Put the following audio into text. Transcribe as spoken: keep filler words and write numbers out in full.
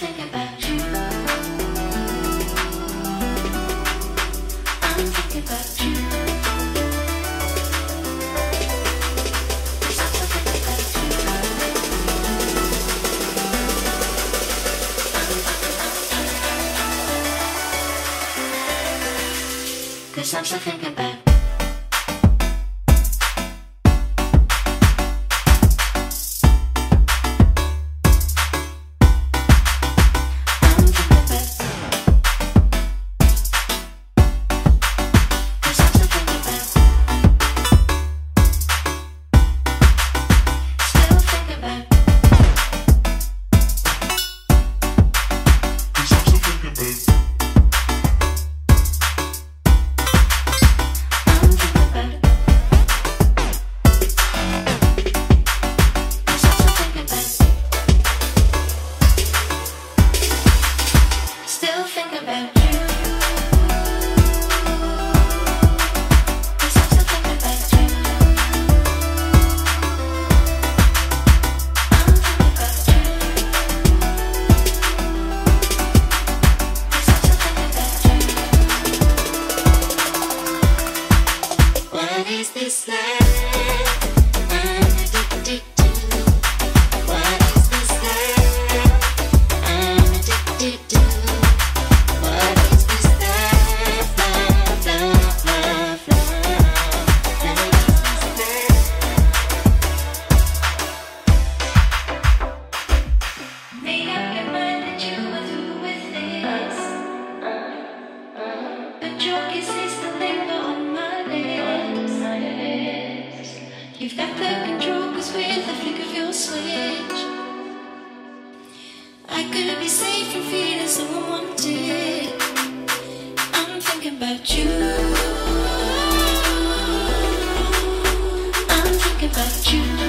thinking about you. I'm thinking about you. Cause I'm still thinking about this life I'm addicted to? What is this life I'm addicted to? What is this life, love, love, love, love? What is this life? Made up your mind that you were through with this, but your kisses still linger on my lips. You've got the control, cause with the flick of your switch I could be safe from feeling so unwanted. I'm thinking about you. I'm thinking about you.